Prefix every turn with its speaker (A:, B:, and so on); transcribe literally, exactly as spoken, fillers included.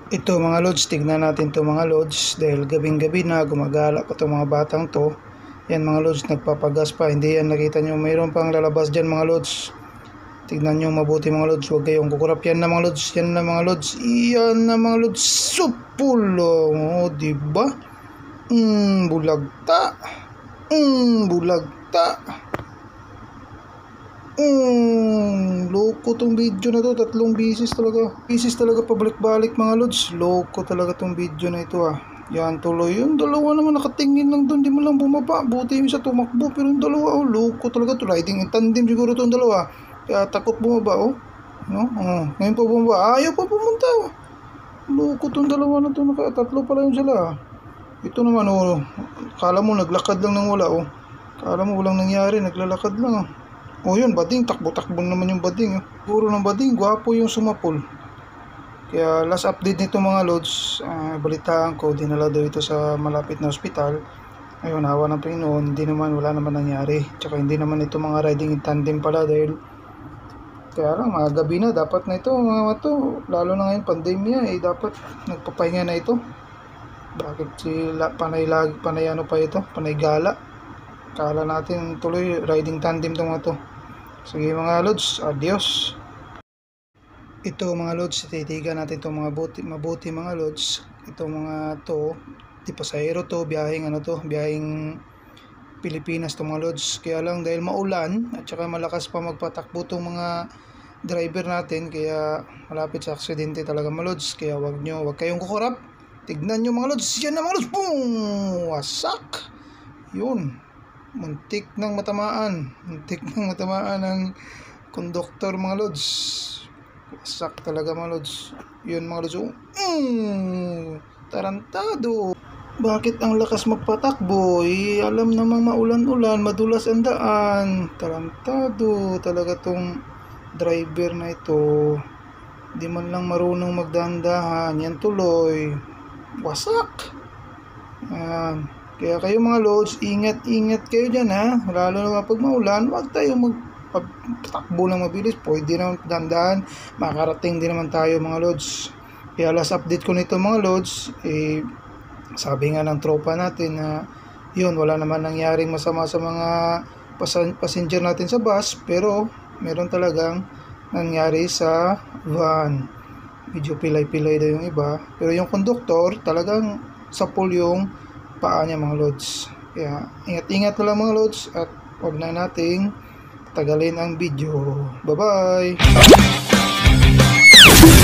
A: Ito mga lods, tignan natin to mga lods dahil gabing gabi na gumagala pa itong mga batang to. Yan mga lods, nagpapagas pa, hindi yan nakita nyo, mayroon pang lalabas dyan mga lods. Tignan nyo mabuti mga lods, huwag kayong kukurap. Yan na mga lods, yan na mga lods, yan na mga lods, supulong, o diba? Mm, bulagta, mm, bulagta. Mm, loko tong video na to, tatlong bisis talaga. Bisis talaga pabalik-balik mga lods. Loko talaga tong video na ito ah. Yan tuloy. Yung dalawa naman nakatingin lang doon, di mo lang bumaba. Buti yung isa tumakbo, pero yung dalawa oh, loko talaga to. Riding in tandem siguro tong dalawa. Kaya takot bumaba oh. No? Oh, ngayon pa bumaba. Ayaw pa pumunta oh. Loko tong dalawa na to, naka tatlo pala yung sila. Ito naman oh, kala mo naglakad lang ng wala oh. Kala mo walang nangyari, naglalakad lang oh. O oh, yun, bading, takbo-takbo naman yung bading. Puro ng bading, gwapo yung sumapol. Kaya last update nito mga lods, uh, balitaan ko, dinala daw ito sa malapit na ospital. Ayun, hawa ng Panginoon, hindi naman, wala naman nangyari. Tsaka hindi naman ito mga riding in tandem pala dahil kaya lang, mga gabi na, dapat na ito, mga to, lalo na ngayon pandemya, eh, dapat nagpapahinga na ito. Bakit sila, panay, lag, panay ano pa ito, panay gala. Kala natin tuloy riding tandem itong mga to. Sige mga lods, adios. Ito mga lods, titigan natin itong mga buti, mabuti mga lods. Ito mga to, di pasahero to, biyaheng ano to, biyaheng Pilipinas to mga lods. Kaya lang dahil maulan at saka malakas pa magpatakbo itong mga driver natin, kaya malapit sa aksidente talaga mga lods. Kaya wag nyo, wag kayong kukurap. Tignan nyo mga lods, yan na mga lods, boom! Wasak! Yun. Muntik ng matamaan, muntik ng matamaan ng konduktor mga lods. Wasak talaga mga lods. Yun mga lods, mm, tarantado. Bakit ang lakas magpatakbo? Eh, alam namang maulan-ulan, madulas ang daan. Tarantado talaga tong driver na ito. Di man lang marunong magdahan-dahan. Yan tuloy, wasak. Yan. Kaya kayo mga lods, ingat-ingat kayo dyan ha. Lalo na pag maulan, huwag tayo magpatakbo lang mabilis. Pwede naman dandaan, makarating din naman tayo mga lods. Kaya last update ko nito mga lods, eh, sabi nga ng tropa natin na yun, wala naman nangyaring masama sa mga passenger natin sa bus. Pero meron talagang nangyari sa van. Medyo pilay-pilay daw yung iba. Pero yung conductor talagang sapol yung paa niya mga lods. Kaya ingat-ingat na lang mga lods at huwag na nating tagalin ang video. Bye bye!